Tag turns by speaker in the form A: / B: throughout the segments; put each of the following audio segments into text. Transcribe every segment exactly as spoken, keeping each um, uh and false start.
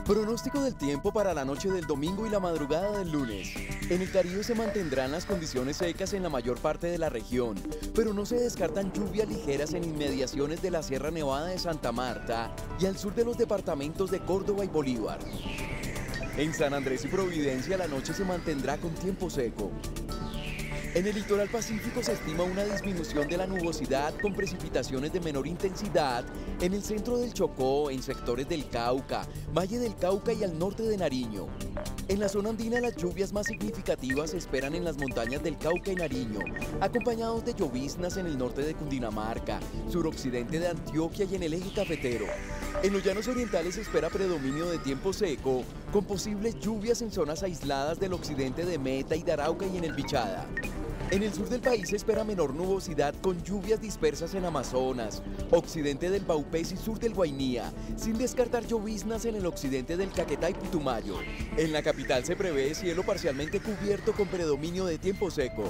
A: Pronóstico del tiempo para la noche del domingo y la madrugada del lunes. En el Caribe se mantendrán las condiciones secas en la mayor parte de la región, pero no se descartan lluvias ligeras en inmediaciones de la Sierra Nevada de Santa Marta y al sur de los departamentos de Córdoba y Bolívar. En San Andrés y Providencia la noche se mantendrá con tiempo seco. En el litoral pacífico se estima una disminución de la nubosidad con precipitaciones de menor intensidad en el centro del Chocó, en sectores del Cauca, Valle del Cauca y al norte de Nariño. En la zona andina las lluvias más significativas se esperan en las montañas del Cauca y Nariño, acompañados de lloviznas en el norte de Cundinamarca, suroccidente de Antioquia y en el eje cafetero. En los llanos orientales se espera predominio de tiempo seco, con posibles lluvias en zonas aisladas del occidente de Meta y de Arauca y en el Bichada. En el sur del país se espera menor nubosidad con lluvias dispersas en Amazonas, occidente del Baupés y sur del Guainía, sin descartar lloviznas en el occidente del Caquetá y Putumayo. En la capital se prevé cielo parcialmente cubierto con predominio de tiempo seco.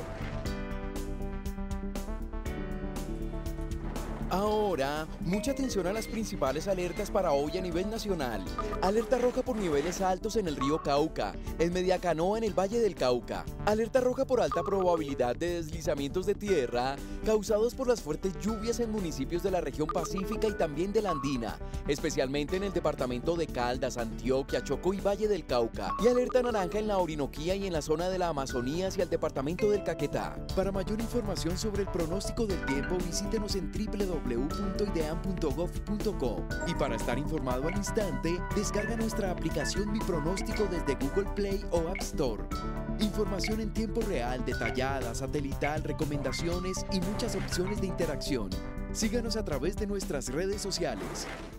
A: Ahora, mucha atención a las principales alertas para hoy a nivel nacional. Alerta roja por niveles altos en el río Cauca, en Mediacanoa en el Valle del Cauca. Alerta roja por alta probabilidad de deslizamientos de tierra causados por las fuertes lluvias en municipios de la región pacífica y también de la Andina, especialmente en el departamento de Caldas, Antioquia, Chocó y Valle del Cauca. Y alerta naranja en la Orinoquía y en la zona de la Amazonía hacia el departamento del Caquetá. Para mayor información sobre el pronóstico del tiempo, visítenos en w w w punto ideam punto gov punto co y para estar informado al instante, descarga nuestra aplicación Mi Pronóstico desde Google Play o App Store. Información en tiempo real, detallada, satelital, recomendaciones y muchas opciones de interacción. Síganos a través de nuestras redes sociales.